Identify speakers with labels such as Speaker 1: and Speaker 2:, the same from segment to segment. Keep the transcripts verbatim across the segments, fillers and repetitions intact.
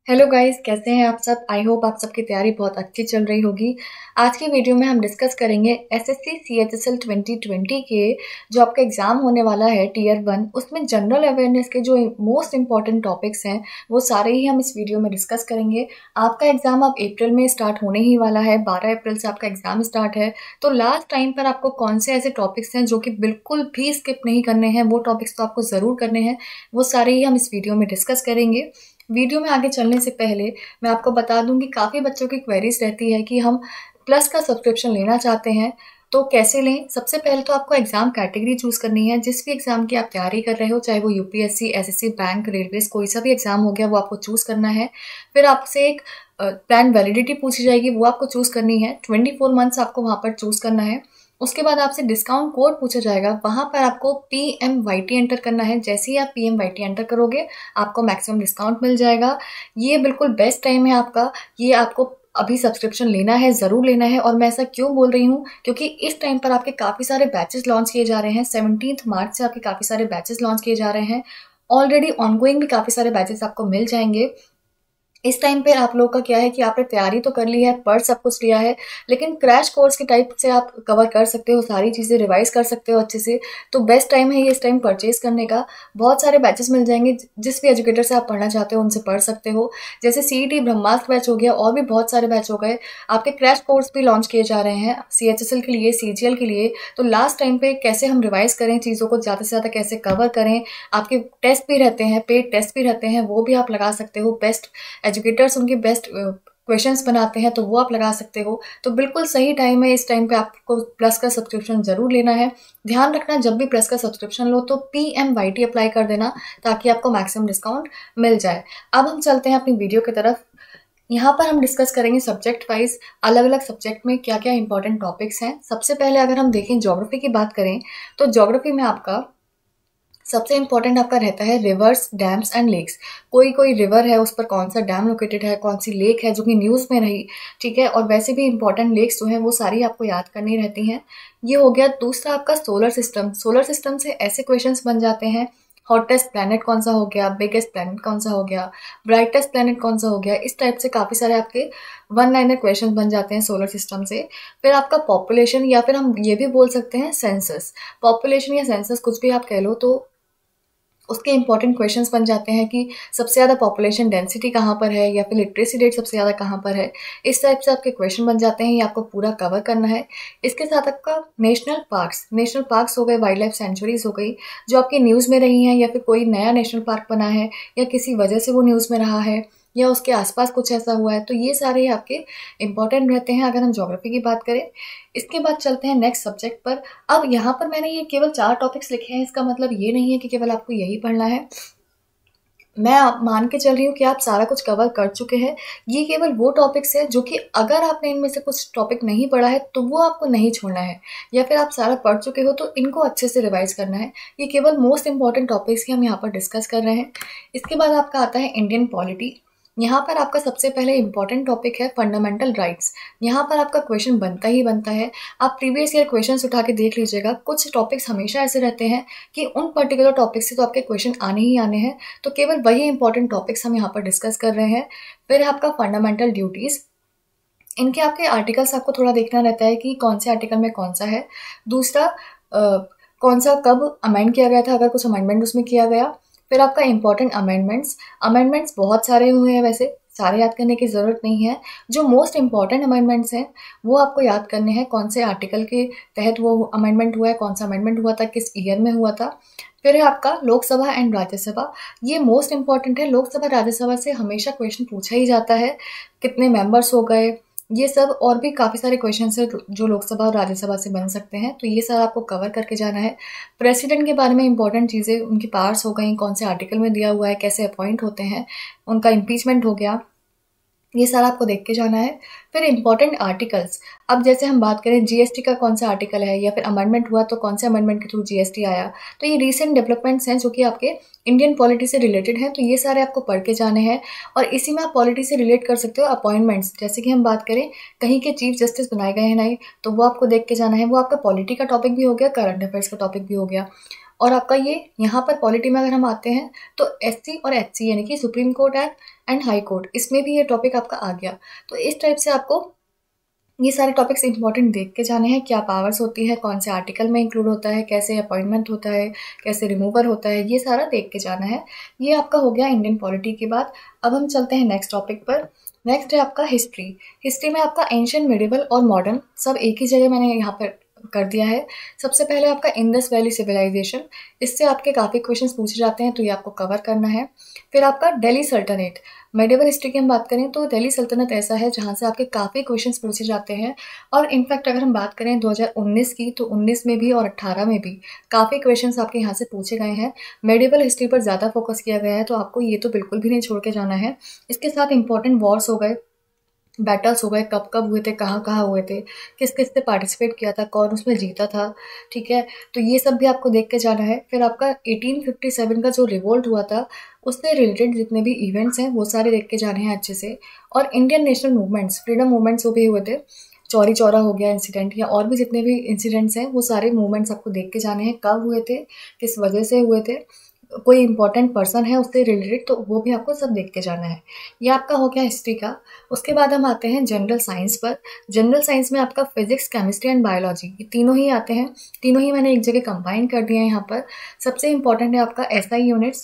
Speaker 1: Hello guys, कैसे हैं आप सब। आई होप आप सबकी तैयारी बहुत अच्छी चल रही होगी। आज की वीडियो में हम डिस्कस करेंगे एसएससी सीएचएसएल ट्वेंटी ट्वेंटी के जो आपका एग्ज़ाम होने वाला है टीयर वन, उसमें जनरल अवेयरनेस के जो मोस्ट इंपॉर्टेंट टॉपिक्स हैं वो सारे ही हम इस वीडियो में डिस्कस करेंगे। आपका एग्ज़ाम अब अप्रैल में स्टार्ट होने ही वाला है, बारह अप्रैल से आपका एग्ज़ाम स्टार्ट है। तो लास्ट टाइम पर आपको कौन से ऐसे टॉपिक्स हैं जो कि बिल्कुल भी स्किप नहीं करने हैं, वो टॉपिक्स तो आपको ज़रूर करने हैं, वो सारे ही हम इस वीडियो में डिस्कस करेंगे। वीडियो में आगे चलने से पहले मैं आपको बता दूं कि काफ़ी बच्चों की क्वेरीज रहती है कि हम प्लस का सब्सक्रिप्शन लेना चाहते हैं तो कैसे लें। सबसे पहले तो आपको एग्जाम कैटेगरी चूज करनी है। जिस भी एग्जाम की आप तैयारी कर रहे हो, चाहे वो यूपीएससी, एसएससी, बैंक, रेलवेज, कोई सा भी एग्जाम हो गया, वो आपको चूज करना है। फिर आपसे एक प्लान वैलिडिटी पूछी जाएगी, वो आपको चूज करनी है। ट्वेंटी फोर मंथ्स आपको वहाँ पर चूज करना है। उसके बाद आपसे डिस्काउंट कोड पूछा जाएगा, वहाँ पर आपको P M Y T enter करना है। जैसे ही आप P M Y T enter करोगे आपको मैक्सिमम डिस्काउंट मिल जाएगा। ये बिल्कुल बेस्ट टाइम है आपका, ये आपको अभी सब्सक्रिप्शन लेना है, ज़रूर लेना है। और मैं ऐसा क्यों बोल रही हूँ, क्योंकि इस टाइम पर आपके काफ़ी सारे बैचेस लॉन्च किए जा रहे हैं। सेवनटीन्थ मार्च से आपके काफ़ी सारे बैचेस लॉन्च किए जा रहे हैं। ऑलरेडी ऑनगोइंग भी काफ़ी सारे बैचेस आपको मिल जाएंगे। इस टाइम पे आप लोग का क्या है कि आपने तैयारी तो कर ली है, पढ़ सब कुछ लिया है, लेकिन क्रैश कोर्स के टाइप से आप कवर कर सकते हो, सारी चीज़ें रिवाइज कर सकते हो अच्छे से। तो बेस्ट टाइम है ये इस टाइम परचेज करने का। बहुत सारे बैचेस मिल जाएंगे, जिस भी एजुकेटर से आप पढ़ना चाहते हो उनसे पढ़ सकते हो। जैसे सीईटी ब्रह्मास्त्र बैच हो गया, और भी बहुत सारे बैच हो गए। आपके क्रैश कोर्स भी लॉन्च किए जा रहे हैं सीएचएसएल के लिए, सीजीएल के लिए। तो लास्ट टाइम पे कैसे हम रिवाइज करें चीज़ों को, ज़्यादा से ज़्यादा कैसे कवर करें। आपके टेस्ट भी रहते हैं, पेड टेस्ट भी रहते हैं, वो भी आप लगा सकते हो। बेस्ट एजुकेटर्स उनके बेस्ट क्वेश्चंस बनाते हैं, तो वो आप लगा सकते हो। तो बिल्कुल सही टाइम है, इस टाइम पे आपको प्लस का सब्सक्रिप्शन ज़रूर लेना है। ध्यान रखना, जब भी प्लस का सब्सक्रिप्शन लो तो P M Y T apply कर देना, ताकि आपको मैक्सिमम डिस्काउंट मिल जाए। अब हम चलते हैं अपनी वीडियो की तरफ। यहाँ पर हम डिस्कस करेंगे सब्जेक्ट वाइज, अलग अलग सब्जेक्ट में क्या क्या इंपॉर्टेंट टॉपिक्स हैं। सबसे पहले अगर हम देखें ज्योग्राफी की बात करें, तो ज्योग्राफी में आपका सबसे इंपॉर्टेंट आपका रहता है रिवर्स, डैम्स एंड लेक्स। कोई कोई रिवर है, उस पर कौन सा डैम लोकेटेड है, कौन सी लेक है, जो कि न्यूज़ में रही, ठीक है। और वैसे भी इंपॉर्टेंट लेक्स जो हैं वो सारी आपको याद करनी रहती हैं। ये हो गया। दूसरा आपका सोलर सिस्टम। सोलर सिस्टम से ऐसे क्वेश्चंस बन जाते हैं, हॉटेस्ट प्लैनेट कौन सा हो गया, बिगेस्ट प्लैनेट कौन सा हो गया, ब्राइटेस्ट प्लैनेट कौन सा हो गया। इस टाइप से काफ़ी सारे आपके वन लाइनर क्वेश्चन बन जाते हैं सोलर सिस्टम से। फिर आपका पॉपुलेशन, या फिर हम ये भी बोल सकते हैं सेंसस। पॉपुलेशन या सेंसस कुछ भी आप कह लो, तो उसके इंपॉर्टेंट क्वेश्चंस बन जाते हैं कि सबसे ज़्यादा पॉपुलेशन डेंसिटी कहाँ पर है, या फिर लिटरेसी रेट सबसे ज़्यादा कहाँ पर है। इस टाइप से आपके क्वेश्चन बन जाते हैं, ये आपको पूरा कवर करना है। इसके साथ आपका नेशनल पार्क्स, नेशनल पार्क्स हो गए, वाइल्ड लाइफ सेंचुरीज हो गई, जो आपकी न्यूज़ में रही हैं, या फिर कोई नया नेशनल पार्क बना है, या किसी वजह से वो न्यूज़ में रहा है, या उसके आसपास कुछ ऐसा हुआ है। तो ये सारे आपके इंपॉर्टेंट रहते हैं अगर हम ज्योग्राफी की बात करें। इसके बाद चलते हैं नेक्स्ट सब्जेक्ट पर। अब यहाँ पर मैंने ये केवल चार टॉपिक्स लिखे हैं, इसका मतलब ये नहीं है कि केवल आपको यही पढ़ना है। मैं आप मान के चल रही हूँ कि आप सारा कुछ कवर कर चुके हैं। ये केवल वो टॉपिक्स है जो कि अगर आपने इनमें से कुछ टॉपिक नहीं पढ़ा है तो वो आपको नहीं छोड़ना है, या फिर आप सारा पढ़ चुके हो तो इनको अच्छे से रिवाइज करना है। ये केवल मोस्ट इंपॉर्टेंट टॉपिक्स ही हम यहाँ पर डिस्कस कर रहे हैं। इसके बाद आपका आता है इंडियन पॉलिटी। यहाँ पर आपका सबसे पहले इंपॉर्टेंट टॉपिक है फंडामेंटल राइट्स। यहाँ पर आपका क्वेश्चन बनता ही बनता है। आप प्रीवियस ईयर क्वेश्चंस उठा के देख लीजिएगा, कुछ टॉपिक्स हमेशा ऐसे रहते हैं कि उन पर्टिकुलर टॉपिक से तो आपके क्वेश्चन आने ही आने हैं। तो केवल वही इंपॉर्टेंट टॉपिक्स हम यहाँ पर डिस्कस कर रहे हैं। फिर है आपका फंडामेंटल ड्यूटीज़। इनके आपके आर्टिकल्स आपको थोड़ा देखना रहता है कि कौन से आर्टिकल में कौन सा है। दूसरा आ, कौन सा कब अमेंड किया गया था, अगर कुछ अमेंडमेंट उसमें किया गया। फिर आपका इंपॉर्टेंट अमेंडमेंट्स। अमेंडमेंट्स बहुत सारे हुए हैं, वैसे सारे याद करने की ज़रूरत नहीं है। जो मोस्ट इंपॉर्टेंट अमेंडमेंट्स हैं वो आपको याद करने हैं, कौन से आर्टिकल के तहत वो अमेंडमेंट हुआ है, कौन सा अमेंडमेंट हुआ था, किस ईयर में हुआ था। फिर है आपका लोकसभा एंड राज्यसभा। ये मोस्ट इंपॉर्टेंट है। लोकसभा राज्यसभा से हमेशा क्वेश्चन पूछा ही जाता है, कितने मेंबर्स हो गए, ये सब। और भी काफ़ी सारे क्वेश्चन है जो लोकसभा और राज्यसभा से बन सकते हैं, तो ये सारा आपको कवर करके जाना है। प्रेसिडेंट के बारे में इंपॉर्टेंट चीज़ें, उनकी पावर्स हो गई, कौन से आर्टिकल में दिया हुआ है, कैसे अपॉइंट होते हैं, उनका इम्पीचमेंट हो गया, ये सारा आपको देख के जाना है। फिर इंपॉर्टेंट आर्टिकल्स। अब जैसे हम बात करें जीएसटी का कौन सा आर्टिकल है, या फिर अमेंडमेंट हुआ तो कौन से अमेंडमेंट के थ्रू जीएसटी आया। तो ये रीसेंट डेवलपमेंट्स हैं जो कि आपके इंडियन पॉलिटी से रिलेटेड हैं, तो ये सारे आपको पढ़ के जाने हैं। और इसी में आप पॉलिटी से रिलेट कर सकते हो अपॉइंटमेंट्स। जैसे कि हम बात करें कहीं के चीफ जस्टिस बनाए गए हैं नहीं, तो वो आपको देख के जाना है। वो आपका पॉलिटी का टॉपिक भी हो गया, करंट अफेयर्स का टॉपिक भी हो गया। और आपका ये यहाँ पर पॉलिटी में अगर हम आते हैं तो एससी और एचसी यानी कि supreme court act and high court, इसमें भी ये टॉपिक आपका आ गया। तो इस टाइप से आपको ये सारे टॉपिक्स इंपॉर्टेंट देख के जाने हैं, क्या पावर्स होती है, कौन से आर्टिकल में इंक्लूड होता है, कैसे अपॉइंटमेंट होता है, कैसे रिमूवर होता है, ये सारा देख के जाना है। ये आपका हो गया इंडियन पॉलिटी के बाद। अब हम चलते हैं नेक्स्ट टॉपिक पर। नेक्स्ट है आपका हिस्ट्री। हिस्ट्री में आपका एंशियंट, मिडिवल और मॉडर्न सब एक ही जगह मैंने यहाँ पर कर दिया है। सबसे पहले आपका इंडस वैली सिविलाइजेशन, इससे आपके काफ़ी क्वेश्चंस पूछे जाते हैं तो ये आपको कवर करना है। फिर आपका दिल्ली सल्तनत, मेडिवल हिस्ट्री की हम बात करें तो दिल्ली सल्तनत ऐसा है जहाँ से आपके काफ़ी क्वेश्चंस पूछे जाते हैं। और इनफैक्ट अगर हम बात करें दो हज़ार उन्नीस की, तो उन्नीस में भी और अट्ठारह में भी काफ़ी क्वेश्चंस आपके यहाँ से पूछे गए हैं। मेडिवल हिस्ट्री पर ज़्यादा फोकस किया गया है, तो आपको ये तो बिल्कुल भी नहीं छोड़ के जाना है। इसके साथ इंपॉर्टेंट वॉर्स हो गए, बैटल्स हो गए, कब कब हुए थे, कहाँ कहाँ हुए थे, किस किस ने पार्टिसिपेट किया था, कौन उसमें जीता था, ठीक है। तो ये सब भी आपको देख के जाना है। फिर आपका अठारह सौ सत्तावन का जो रिवोल्ट हुआ था उससे रिलेटेड जितने भी इवेंट्स हैं वो सारे देख के जाने हैं अच्छे से। और Indian national movements, freedom movements जो भी हुए थे, चौरी चौरा हो गया इंसिडेंट, या और भी जितने भी इंसिडेंट्स हैं वो सारे मूवमेंट्स आपको देख के जाने हैं, कब हुए थे, किस वजह से हुए थे, कोई इंपॉर्टेंट पर्सन है उससे रिलेटेड तो वो भी आपको सब देख के जाना है। ये आपका हो गया हिस्ट्री का। उसके बाद हम आते हैं जनरल साइंस पर। जनरल साइंस में आपका फिजिक्स, केमिस्ट्री एंड बायोलॉजी, ये तीनों ही आते हैं। तीनों ही मैंने एक जगह कंबाइन कर दिए हैं यहाँ पर। सबसे इंपॉर्टेंट है आपका एसआई यूनिट्स,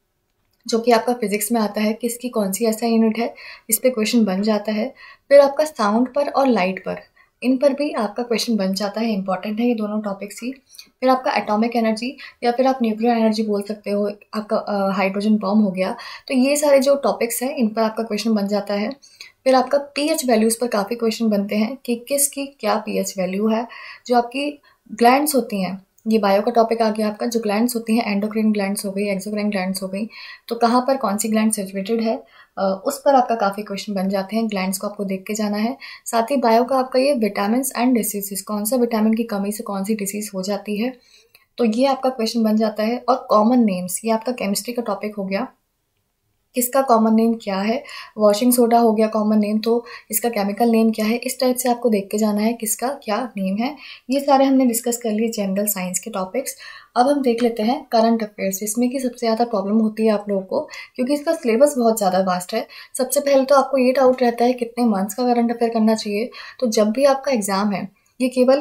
Speaker 1: जो कि आपका फिजिक्स में आता है, किसकी कौन सी ऐसा यूनिट है, इस पे क्वेश्चन बन जाता है। फिर आपका साउंड पर और लाइट पर, इन पर भी आपका क्वेश्चन बन जाता है, इंपॉर्टेंट है ये दोनों टॉपिक्स ही। फिर आपका एटॉमिक एनर्जी या फिर आप न्यूक्लियर एनर्जी बोल सकते हो, आपका हाइड्रोजन बॉम्ब हो गया। तो ये सारे जो टॉपिक्स हैं इन पर आपका क्वेश्चन बन जाता है। फिर आपका पीएच वैल्यूज़ पर काफ़ी क्वेश्चन बनते हैं कि किसकी क्या पीएच वैल्यू है। जो आपकी ग्लैंड्स होती हैं, ये बायो का टॉपिक आ गया आपका, जो ग्लैंड्स होती हैं, एंडोक्राइन ग्लैंड्स हो गई, एक्सोक्राइन ग्लैंड्स हो गई, तो कहाँ पर कौन सी ग्लैंड सिचुएटेड है, उस पर आपका काफ़ी क्वेश्चन बन जाते हैं। ग्लैंड्स को आपको देख के जाना है। साथ ही बायो का आपका ये विटामिन एंड डिसीजेस, कौन सा विटामिन की कमी से कौन सी डिसीज हो जाती है, तो ये आपका क्वेश्चन बन जाता है। और कॉमन नेम्स, ये आपका केमिस्ट्री का टॉपिक हो गया, किसका कॉमन नेम क्या है। वॉशिंग सोडा हो गया कॉमन नेम, तो इसका केमिकल नेम क्या है, इस टाइप से आपको देख के जाना है किसका क्या नेम है। ये सारे हमने डिस्कस कर लिए जनरल साइंस के टॉपिक्स। अब हम देख लेते हैं करंट अफेयर्स। इसमें की सबसे ज़्यादा प्रॉब्लम होती है आप लोगों को, क्योंकि इसका सिलेबस बहुत ज़्यादा वास्ट है। सबसे पहले तो आपको ये डाउट रहता है कितने मंथ्स का करंट अफेयर करना चाहिए। तो जब भी आपका एग्ज़ाम है, ये केवल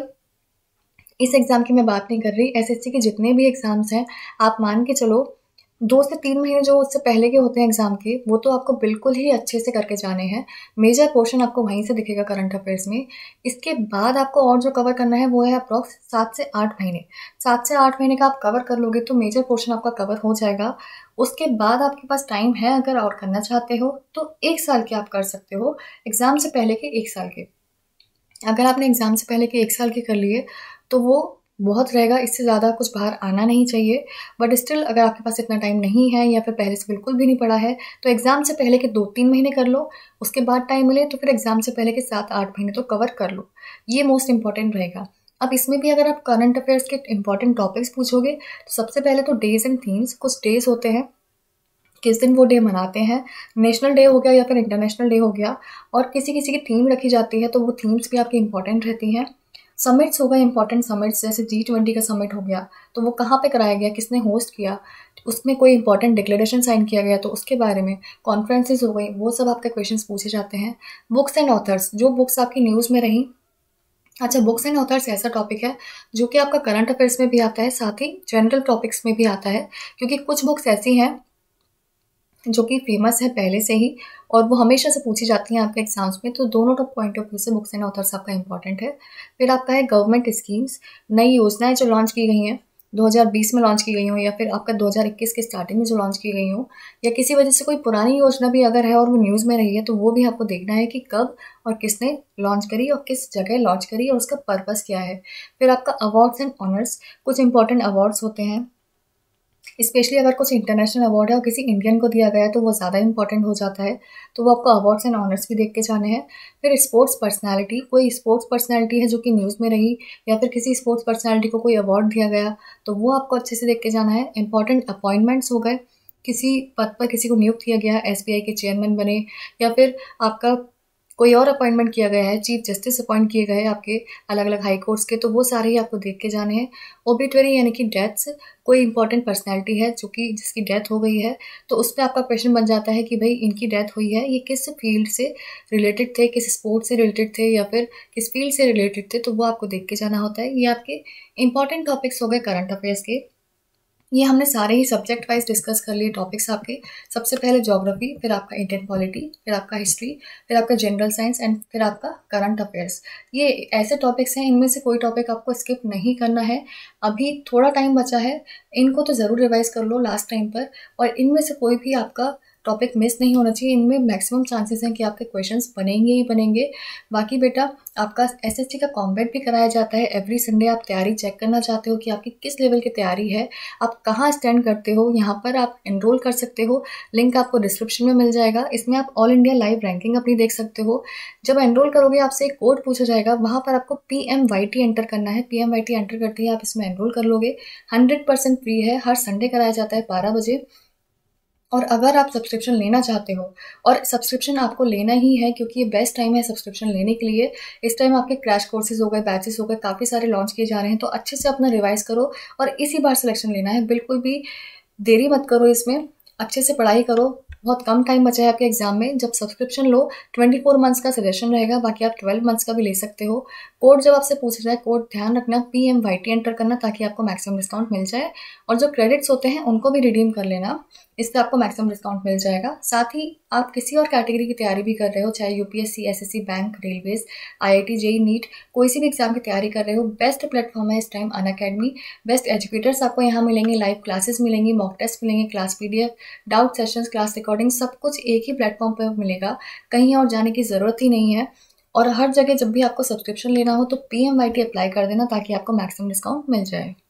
Speaker 1: इस एग्ज़ाम की मैं बात नहीं कर रही, एसएससी के जितने भी एग्ज़ाम्स हैं, आप मान के चलो दो से तीन महीने जो उससे पहले के होते हैं एग्ज़ाम के, वो तो आपको बिल्कुल ही अच्छे से करके जाने हैं। मेजर पोर्शन आपको वहीं से दिखेगा करंट अफेयर्स में। इसके बाद आपको और जो कवर करना है वो है अप्रॉक्स सात से आठ महीने। सात से आठ महीने का आप कवर कर लोगे तो मेजर पोर्शन आपका कवर हो जाएगा। उसके बाद आपके पास टाइम है, अगर और करना चाहते हो तो एक साल के आप कर सकते हो, एग्ज़ाम से पहले के एक साल के। अगर आपने एग्ज़ाम से पहले के एक साल के कर लिए तो वो बहुत रहेगा, इससे ज़्यादा कुछ बाहर आना नहीं चाहिए। बट स्टिल अगर आपके पास इतना टाइम नहीं है या फिर पहले से बिल्कुल भी नहीं पड़ा है, तो एग्ज़ाम से पहले के दो तीन महीने कर लो। उसके बाद टाइम मिले तो फिर एग्ज़ाम से पहले के सात आठ महीने तो कवर कर लो। ये मोस्ट इंपॉर्टेंट रहेगा। अब इसमें भी अगर आप करंट अफेयर्स के इंपॉर्टेंट टॉपिक्स पूछोगे तो सबसे पहले तो डेज एंड थीम्स, कुछ डेज होते हैं, किस दिन वो डे मनाते हैं, नेशनल डे हो गया या फिर इंटरनेशनल डे हो गया, और किसी किसी की थीम रखी जाती है तो वो थीम्स भी आपकी इंपॉर्टेंट रहती हैं। समिट्स हो गए इंपॉर्टेंट समिट्स, जैसे जी ट्वेंटी का समिट हो गया तो वो कहाँ पे कराया गया, किसने होस्ट किया, उसमें कोई इंपॉर्टेंट डिक्लेरेशन साइन किया गया तो उसके बारे में। कॉन्फ्रेंसेस हो गई, वो सब आपके क्वेश्चंस पूछे जाते हैं। बुक्स एंड ऑथर्स, जो बुक्स आपकी न्यूज़ में रही। अच्छा, बुक्स एंड ऑथर्स ऐसा टॉपिक है जो कि आपका करंट अफेयर्स में भी आता है, साथ ही जनरल टॉपिक्स में भी आता है, क्योंकि कुछ बुक्स ऐसी हैं जो कि फेमस है पहले से ही और वो हमेशा से पूछी जाती हैं आपके एग्जाम्स में। तो दोनों टॉप पॉइंट ऑफ व्यू से बुक्स एंड ऑथर्स आपका इंपॉर्टेंट है। फिर आपका है गवर्नमेंट स्कीम्स, नई योजनाएं जो लॉन्च की गई हैं, दो हज़ार बीस में लॉन्च की गई हो या फिर आपका दो हज़ार इक्कीस के स्टार्टिंग में जो लॉन्च की गई हो, या किसी वजह से कोई पुरानी योजना भी अगर है और वो न्यूज़ में रही है तो वो भी आपको देखना है कि कब और किसने लॉन्च करी और किस जगह लॉन्च करी और उसका पर्पस क्या है। फिर आपका अवार्ड्स एंड ऑनर्स, कुछ इंपॉर्टेंट अवार्ड्स होते हैं, स्पेशली अगर कुछ इंटरनेशनल अवार्ड है और किसी इंडियन को दिया गया है तो वो ज़्यादा इंपॉर्टेंट हो जाता है, तो वो आपको अवार्ड्स एंड ऑनर्स भी देख के जाने हैं। फिर स्पोर्ट्स पर्सनालिटी, कोई स्पोर्ट्स पर्सनालिटी है जो कि न्यूज़ में रही या फिर किसी स्पोर्ट्स पर्सनालिटी को कोई अवार्ड दिया गया तो वो आपको अच्छे से देख के जाना है। इंपॉर्टेंट अपॉइंटमेंट्स हो गए, किसी पद पर किसी को नियुक्त किया गया, एस बी आई के चेयरमैन बने या फिर आपका कोई और अपॉइंटमेंट किया गया है, चीफ जस्टिस अपॉइंट किए गए हैं आपके अलग अलग हाई कोर्ट्स के, तो वो सारे ही आपको देख के जाने हैं। ओबिटुअरी यानी कि डेथ्स, कोई इंपॉर्टेंट पर्सनैलिटी है जो कि जिसकी डेथ हो गई है, तो उस पर आपका क्वेश्चन बन जाता है कि भाई इनकी डेथ हुई है, ये किस फील्ड से रिलेटेड थे, किस स्पोर्ट से रिलेटेड थे या फिर किस फील्ड से रिलेटेड थे, तो वो आपको देख के जाना होता है। ये आपके इंपॉर्टेंट टॉपिक्स हो गए करंट अफेयर्स के। ये हमने सारे ही सब्जेक्ट वाइज डिस्कस कर लिए टॉपिक्स आपके। सबसे पहले ज्योग्राफी, फिर आपका इंडियन पॉलिटी, फिर आपका हिस्ट्री, फिर आपका जनरल साइंस एंड फिर आपका करंट अफेयर्स। ये ऐसे टॉपिक्स हैं, इनमें से कोई टॉपिक आपको स्किप नहीं करना है। अभी थोड़ा टाइम बचा है, इनको तो ज़रूर रिवाइज कर लो लास्ट टाइम पर, और इनमें से कोई भी आपका टॉपिक मिस नहीं होना चाहिए। इनमें मैक्सिमम चांसेस हैं कि आपके क्वेश्चंस बनेंगे ही बनेंगे। बाकी बेटा आपका एसएससी का कॉम्बैट भी कराया जाता है एवरी संडे। आप तैयारी चेक करना चाहते हो कि आपकी किस लेवल की तैयारी है, आप कहाँ स्टैंड करते हो, यहाँ पर आप एनरोल कर सकते हो। लिंक आपको डिस्क्रिप्शन में मिल जाएगा। इसमें आप ऑल इंडिया लाइव रैंकिंग अपनी देख सकते हो। जब एनरोल करोगे आपसे एक कोड पूछा जाएगा, वहाँ पर आपको P M Y T enter करना है। P M Y T enter करते ही आप इसमें एनरोल कर लोगे। हंड्रेड परसेंट फ्री है, हर संडे कराया जाता है बारह बजे। और अगर आप सब्सक्रिप्शन लेना चाहते हो, और सब्सक्रिप्शन आपको लेना ही है क्योंकि ये बेस्ट टाइम है सब्सक्रिप्शन लेने के लिए। इस टाइम आपके क्रैश कोर्सेज हो गए, बैचेस हो गए, काफ़ी सारे लॉन्च किए जा रहे हैं, तो अच्छे से अपना रिवाइज करो और इसी बार सिलेक्शन लेना है। बिल्कुल भी देरी मत करो, इसमें अच्छे से पढ़ाई करो। बहुत कम टाइम बचा है आपके एग्जाम में। जब सब्सक्रिप्शन लो ट्वेंटी फोर मंथ्स का सजेशन रहेगा, बाकी आप ट्वेल्व मंथ्स का भी ले सकते हो। कोड जब आपसे पूछा जाए, कोड ध्यान रखना P M Y T enter करना, ताकि आपको मैक्सिमम डिस्काउंट मिल जाए। और जो क्रेडिट्स होते हैं उनको भी रिडीम कर लेना, इससे आपको मैक्सिमम डिस्काउंट मिल जाएगा। साथ ही आप किसी और कैटेगरी की तैयारी भी कर रहे हो, चाहे UPSC, SSC, bank, railways, IIT, JEE, NEET, कोई सी भी एग्जाम की तैयारी कर रहे हो, बेस्ट प्लेटफॉर्म है इस टाइम अनअकैडमी। बेस्ट एजुकेटर्स आपको यहाँ मिलेंगे, लाइव क्लासेस मिलेंगी, मॉक टेस्ट मिलेंगे, class PDF, doubt sessions, class recording, सब कुछ एक ही प्लेटफॉर्म पर मिलेगा। कहीं और जाने की ज़रूरत ही नहीं है। और हर जगह जब भी आपको सब्सक्रिप्शन लेना हो तो P M Y T apply कर देना, ताकि आपको मैक्सिमम डिस्काउंट मिल जाए।